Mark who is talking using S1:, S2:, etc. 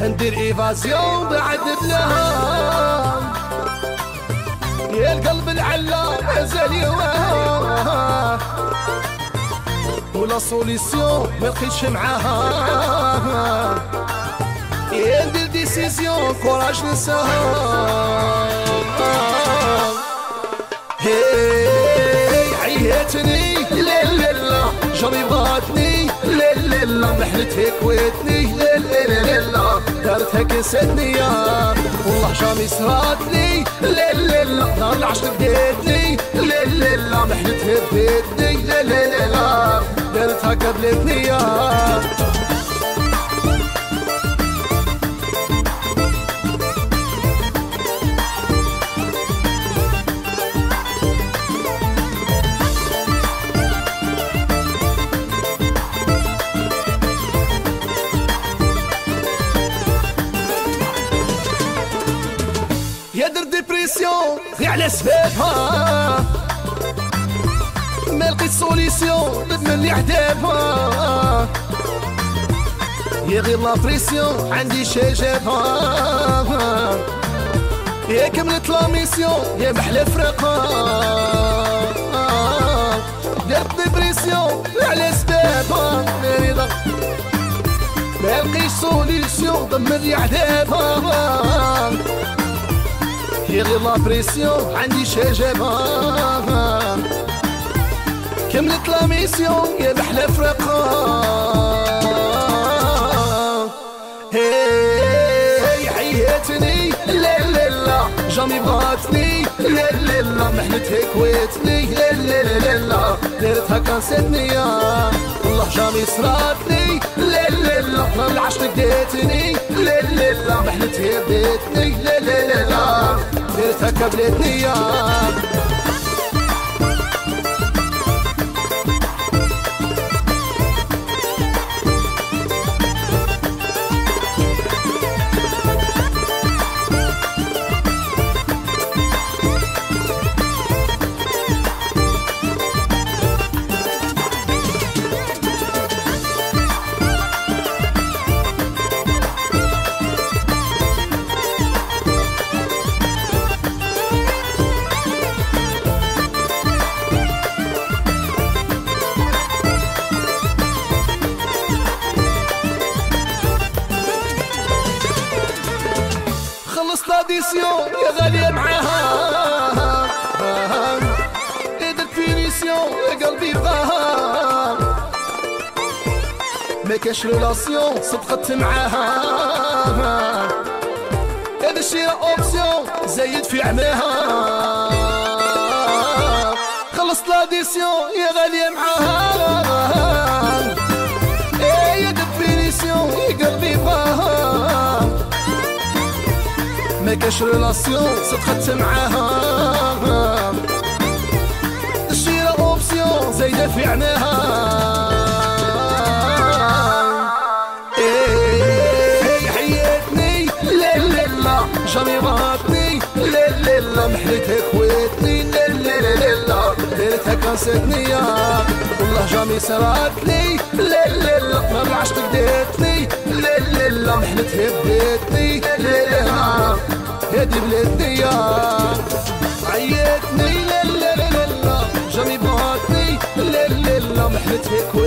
S1: ندير ايفازيون بعد بلها يا القلب العلا مازال يواه ولا سوليسيون ما لقيتش معاها يا ندير ديسيزيون كوراج ننساها هي عياتني لا لا لا جامي بغاتني لا لا لا محلتها كويتني لا لا لا لا دارتها كسدني والله جامي صراتني لا لا لا نهار العشق بديتني لا لا لا محلتها بديتني لا لا لا لا دارتها قبلتني يا در ديبريسيون غير على سبابها ما لقيت سوليسيون من اللي عذابها يا غير لا بريسيون عندي شي جابها يا كملت لا ميسيون يا محلى فرقها درت ديبريسيون على سبابها مريضة ما لقيت سوليسيون من اللي عذابها يا غير لا بريسيون عندي شي جابها كملت لا ميسيون يا محلى فرقها هي عياتني لا لا لا جامي بغاتني لا لا لا محلتها كويتني لا لا لا لا دارتها كنساتني والله جامي صراتني لا لا لا نهار العشق ديتني لا لا لا محلتها بديتني لا لا لا لا دارتها كبلتني خلصت لاديسيون يا غالية معاها درت فينيسيون يا قلبي بغاها ما كاش ريلاسيون صدقت معاها هذا الشي راه اوبسيون زايد في عماها خلصت لاديسيون يا غالية معاها يا درت فينيسيون يا قلبي بغاها ما كاش ريلاسيون صدقت معاها الشي راه اوبسيون زايده في عناها عياتني لا لا لا جامي بغاتني لا لا لا محلتها كويتني لا لا لا لا دارتها كنساتني والله جامي صراتني لا لا لا نهار العشق بديتني لا لا لا محلتها بديتني لا لا لا هادي بلادني عياتني لا لا لا لا جامي بغاتني لا لا لا محلتها